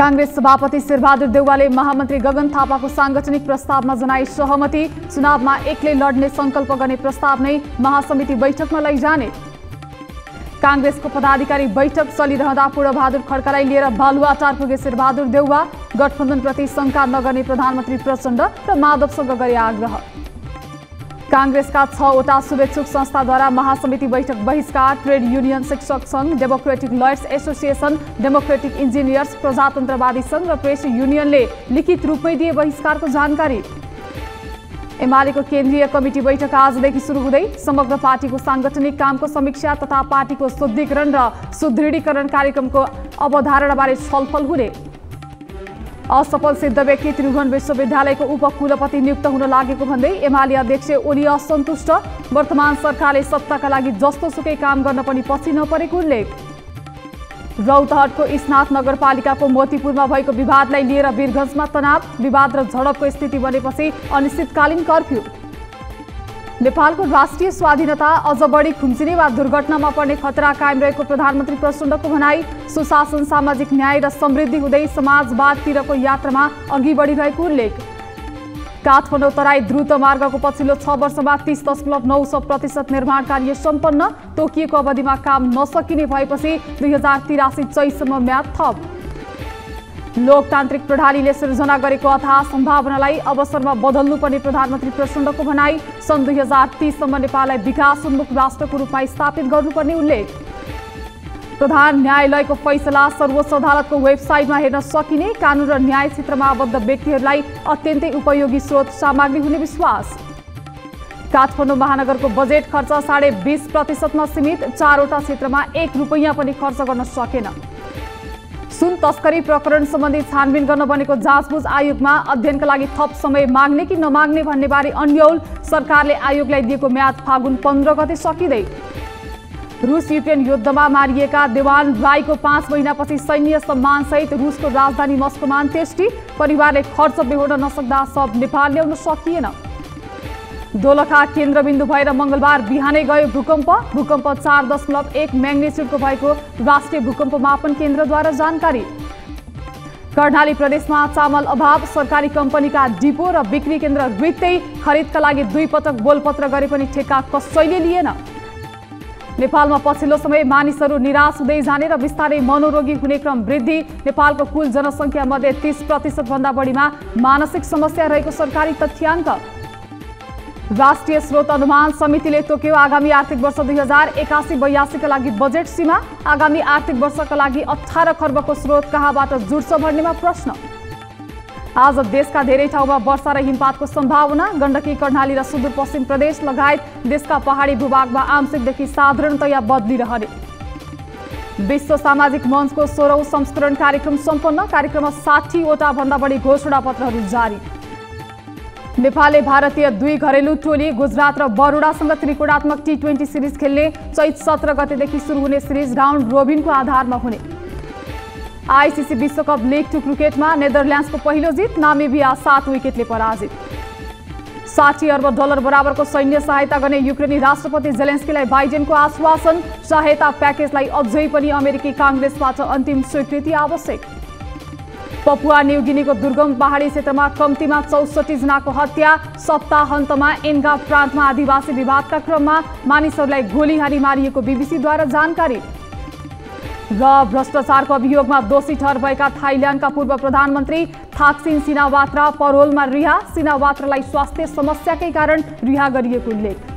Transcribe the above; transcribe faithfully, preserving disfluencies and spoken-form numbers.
कांग्रेस सभापति शेरबहादुर देउवाले महामन्त्री गगन थापाको सांगठनिक प्रस्तावमा जनाई सहमति। चुनावमा एक्लै लड्ने संकल्प गर्ने प्रस्ताव नै महासमिति बैठकमा लैजाने। कांग्रेसको पदाधिकारी बैठक चलिरहँदा पूर्णबहादुर खड्कालाई लिएर बालुवाटार पुगे शेरबहादुर देउवा। गठबन्धनप्रति शंका नगर्ने प्रधानमन्त्री प्रचण्ड र माधवसँग गरे आग्रह। कांग्रेसका छवटा शुभेच्छुक संस्थाद्वारा महासमिति बैठक बहिष्कार। ट्रेड युनियन शिक्षक संघ, democratic lawyers association, democratic engineers, प्रजातन्त्रवादी संघ र प्रेस युनियनले लिखित रूपमै दिए बहिष्कारको जानकारी। एमालेको केन्द्रीय कमिटी बैठक आजदेखि सुरु हुँदै समग्र पार्टीको सांगठनिक कामको समीक्षा तथा पार्टीको शुद्धिकरण र सुदृढीकरण कार्यक्रमको अवधारणाबारे छलफल हुने। असफल सिद्ध व्यक्ति त्रिभुवन विश्वविद्यालयको उपकुलपति नियुक्त हुन लागेको भन्दै एमाले अध्यक्ष ओली असन्तुष्ट। वर्तमान सरकारले सत्ताका लागि जस्तो सुकै काम गर्न पनि पछि नपरेको उल्लेख। रौतहटको इस्नाथ नगरपालिकाको मोतीपुरमा भएको विवादलाई लिएर वीरगञ्जमा तनाव। विवाद र झडपको स्थिति बनेपछि अनिश्चितकालीन कर्फ्यू। नेपालको राष्ट्रिय स्वाधीनता अझ बढी खुम्चिने वा दुर्घटनामा पर्ने खतरा कायम रहेको प्रधानमन्त्री प्रचण्डको भनाई। सुशासन, सामाजिक न्याय र समृद्धि हुँदै समाजवादतिरको यात्रामा अघि बढिरहेको उल्लेख। काठमाडौँ तराई द्रुत मार्गको पछिल्लो छ वर्षमा तीस दशमलव नौ सौ प्रतिशत निर्माण कार्य सम्पन्न। तोकिएको अवधिमा काम नसकिने भएपछि दुई हजार तिरासी चैतसम्म म्याद थप। लोकतान्त्रिक प्रणालीले सृजना गरेको अथाह सम्भावनालाई अवसरमा बदल्नुपर्ने प्रधानमन्त्री प्रचण्डको भनाई। सन् दुई हजार तीससम्म नेपाललाई विकासोन्मुख राष्ट्रको रूपमा स्थापित गर्नुपर्ने उल्लेख। प्रधान न्यायालयको फैसला सर्वोच्च अदालतको वेबसाइटमा हेर्न सकिने। कानून र न्याय क्षेत्रमा आबद्ध व्यक्तिहरूलाई अत्यन्तै उपयोगी स्रोत सामग्री हुने विश्वास। काठमाडौँ महानगरको बजेट खर्च साढे बीस प्रतिशतमा सीमित। चारवटा क्षेत्रमा एक रुपैयाँ पनि खर्च गर्न सकेन। सुन तस्करी प्रकरण सम्बन्धी छानबिन गर्न बनेको जाँचबुझ आयोगमा अध्ययनका लागि थप समय माग्ने कि नमाग्ने भन्ने बारे अन्यल। सरकारले आयोगलाई दिएको म्याद फागुन पन्ध्र गते सकिँदै। रुस युक्रेन युद्धमा मारिएका देवान राईको पाँच महिनापछि सैन्य सम्मानसहित रुसको राजधानी मस्कोमा अन्त्येष्टि। परिवारले खर्च बेहोर्न नसक्दा सब नेपाल ल्याउन सकिएन। दोलखा केन्द्रबिन्दु भएर मंगलबार बिहानै गयो भूकम्प। भूकम्प चार दशमलव एक म्याग्निच्युडको भएको राष्ट्रिय भूकम्प मापन केन्द्रद्वारा जानकारी। कर्णाली प्रदेशमा चामल अभाव। सरकारी कम्पनीका डिपो र बिक्री केन्द्र रित्तै खरिदका लागि दुई पटक बोलपत्र गरे पनि ठेक्का कसैले लिएन। नेपालमा पछिल्लो समय मानिसहरू निराश हुँदै जाने र बिस्तारै मनोरोगी हुने क्रम वृद्धि। नेपालको कुल जनसङ्ख्या मध्ये तीस प्रतिशत भन्दा बढीमा मानसिक समस्या रहेको सरकारी तथ्याङ्क। राष्ट्रिय स्रोत अनुमान समितिले तोक्यो आगामी आर्थिक वर्ष दुई हजार एकासी बयासीका लागि बजेट सीमा। आगामी आर्थिक वर्षका लागि अठार खर्बको स्रोत कहाँबाट जुट्छ भन्नेमा प्रश्न। आज देशका धेरै ठाउँमा वर्षा र हिमपातको सम्भावना। गण्डकी, कर्णाली र सुदूरपश्चिम प्रदेश लगायत देशका पहाडी भूभागमा आंशिकदेखि साधारणतया बदली रहने। विश्व सामाजिक मञ्चको सोह्रौं संस्करण कार्यक्रम सम्पन्न। कार्यक्रममा साठीवटा भन्दा बढी घोषणा पत्रहरू जारी। नेपालले भारतीय दुई घरेलु टोली गुजरात र बरोडासँग त्रिकोणात्मक टी ट्वेन्टी सिरिज खेल्ने। चैत सत्र गतेदेखि सुरु हुने सिरिज राउन्ड रोबिनको आधारमा हुने। आइसिसी विश्वकप लिग टू क्रिकेटमा नेदरल्यान्ड्सको पहिलो जित। नामिबिया सात विकेटले पराजित। साठी अर्ब डलर बराबरको सैन्य सहायता गर्ने युक्रेनी राष्ट्रपति जेलेन्स्कीलाई बाइडेनको आश्वासन। सहायता प्याकेजलाई अझै पनि अमेरिकी काङ्ग्रेसबाट अन्तिम स्वीकृति आवश्यक। पपुवा न्युगिनीको दुर्गम पहाडी क्षेत्रमा कम्तीमा चौसठी जनाको हत्या। सप्ताहन्तमा एन्गा प्रान्तमा आदिवासी विवादका क्रममा मानिसहरूलाई गोली हानी मारिएको बीबीसीद्वारा जानकारी। र भ्रष्टाचारको अभियोगमा दोषी ठहर भएका थाइल्यान्डका पूर्व प्रधानमन्त्री थाक्सिन सिनावात्रा परोलमा रिहा। सिनावात्रालाई स्वास्थ्य समस्याकै कारण रिहा गरिएको उल्लेख।